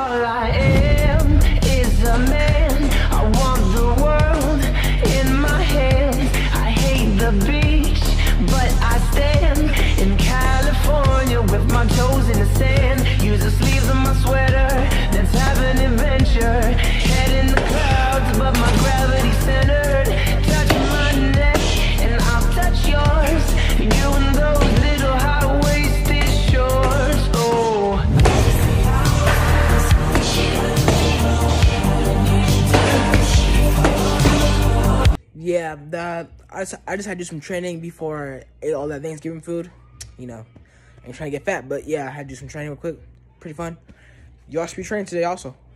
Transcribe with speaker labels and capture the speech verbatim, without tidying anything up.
Speaker 1: all I am is a man. I want the world in my hands. I hate the beach, but I stand in California with my toes in the sand. Use the sleeves of my sweater, let's have an adventure. Head in the clouds, but my gravity's centered. Touch my neck and I'll touch yours. You and those little high-waisted shorts. Oh,
Speaker 2: yeah, the I just I just had to do some training before I ate all that Thanksgiving food. You know, I'm trying to get fat, but yeah, I had to do some training real quick. Pretty fun. Y'all should be training today also.